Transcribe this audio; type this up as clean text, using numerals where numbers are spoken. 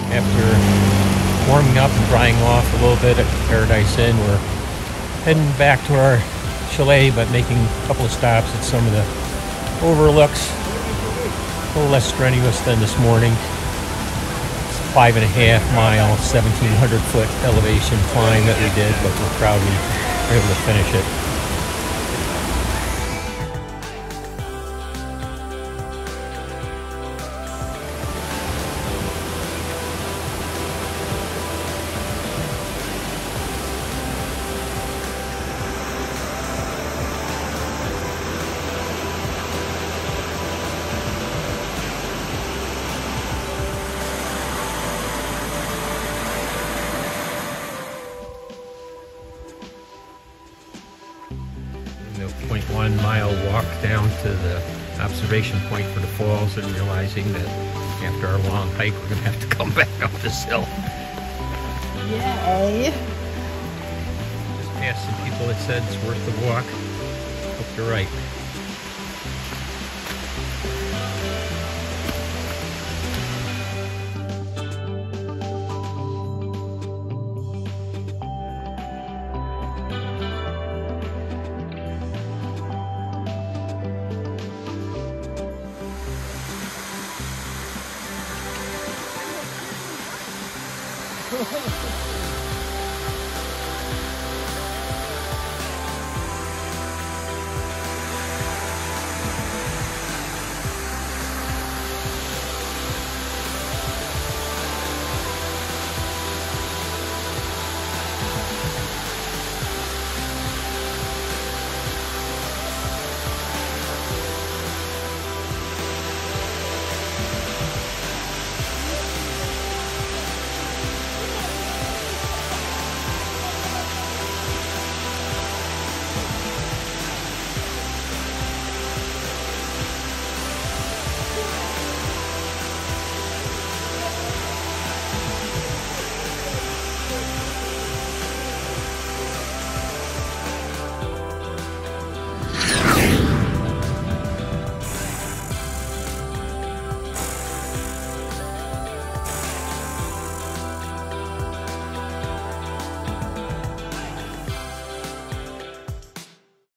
After warming up and drying off a little bit at Paradise Inn, we're heading back to our chalet, but making a couple of stops at some of the overlooks. A little less strenuous than this morning. It's a 5.5 mile, 1,700 foot elevation climb that we did, but we're proud we were able to finish it. The 0.1 mile walk down to the observation point for the falls, and realizing that after our long hike we're going to have to come back up this hill. Yay! Just passed some people that said it's worth the walk. Hope you're right. Oh,